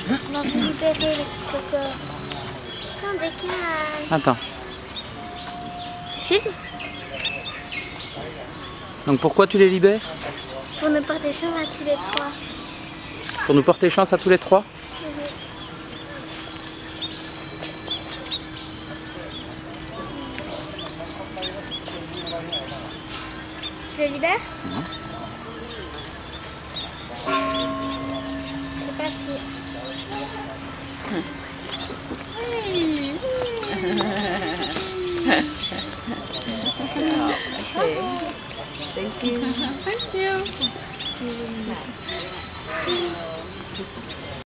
Non, vous libérez les petits cocos. Attends, décale. Attends. Tu filmes? Donc pourquoi tu les libères? Pour nous porter chance à tous les trois. Pour nous porter chance à tous les trois? Tu les libères? Non. Je sais pas si... Okay. Thank you. Thank you.